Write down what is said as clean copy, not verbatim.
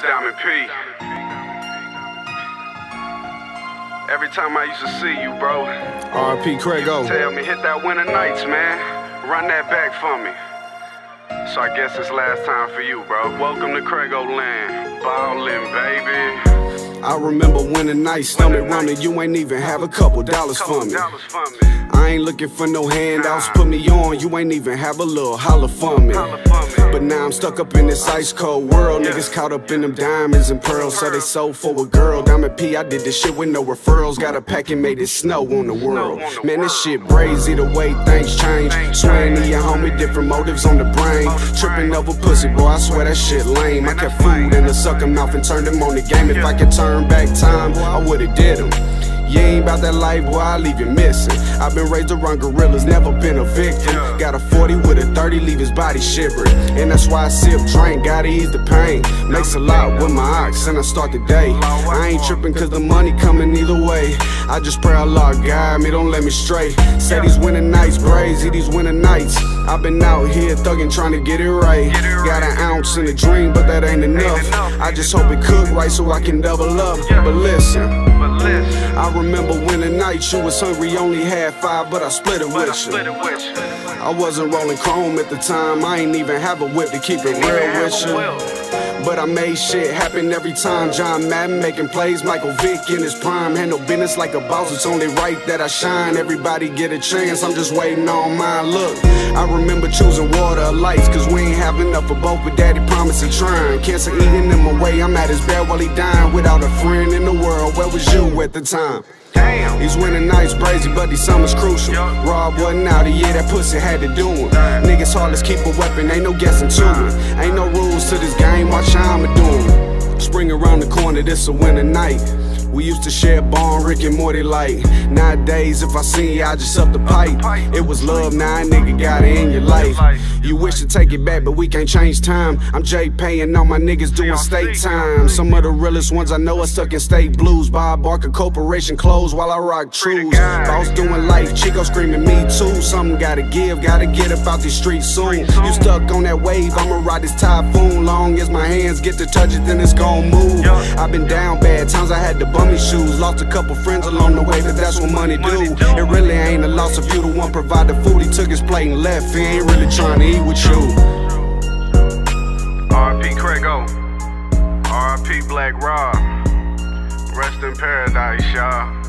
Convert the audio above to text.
Diamond P. Every time I used to see you, bro, R.P. Craigo. tell me, hit that winter nights, man. Run that back for me. So I guess it's last time for you, bro. Welcome to Craigo land. Ballin', baby. I remember winter nights, stomach running, you ain't even have a couple dollars for me. I ain't looking for no handouts, put me on, you ain't even have a little holler for me. But now I'm stuck up in this ice cold world, niggas caught up in them diamonds and pearls, so they sold for a girl. Diamond P, I did this shit with no referrals, got a pack and made it snow on the world. Man, this shit brazy the way things change, swearing to your homie, different motives on the brain. Tripping over pussy, boy, I swear that shit lame. I kept food in the sucker mouth and turned him on the game. If I could turn back time, I would've did him. You ain't about that life, boy, I leave you missing. I've been raised around gorillas, never been a victim. Got a 40 with a 30, leave his body shivering. And that's why I sip drink, gotta ease the pain. Makes a lot with my ox, and I start the day. I ain't tripping cause the money coming either way. I just pray Allah guide me, don't let me stray. Say these winter nights, crazy, these winter nights. I've been out here thugging, trying to get it right. Got an ounce in a dream, but that ain't enough. I just hope it cook right so I can double up. But listen, I remember winter nights, you was hungry, only had 5, but I split it with you. I wasn't rolling chrome at the time, I ain't even have a whip to keep it real with you. But I made shit happen every time. John Madden making plays, Michael Vick in his prime. Handle business like a boss, it's only right that I shine. Everybody get a chance, I'm just waiting on mine. Look, I remember choosing water or lights, cause we ain't have enough for both, but daddy promised and trying. Cancer eating him away, I'm at his bed while he dying. Without a friend in the world, where was you at the time? Damn. These winter nights brazy, but these summers crucial. Rob wasn't out, yeah, that pussy had to do him. Niggas heartless, keep a weapon, ain't no guessing to it. Ain't no rules to this game, watch how I'ma do 'em. Spring around the corner, this a winter night. We used to share Bond, Rick and Morty like. Nowadays, if I see ya, I just up the pipe. It was love, now a nigga got it in your life. You wish to take it back, but we can't change time. I'm Jay paying all my niggas doing state time. Some of the realest ones I know are stuck in state blues. Bob Barker Corporation closed while I rock trues. Boss doing life, Chico screaming me too. Something gotta give, gotta get up out these streets soon. You stuck on that wave, I'ma ride this typhoon. Long as my hands get to touch it, then it's gon' move. I've been down bad times, I had to bum me shoes. Lost a couple friends along the way, but that's what money do. It really ain't a loss if you the one provide the food. He took his plate and left, he ain't really trying to eat with you. R.P. Craigo, R.P. Black Rob. Rest in paradise, y'all.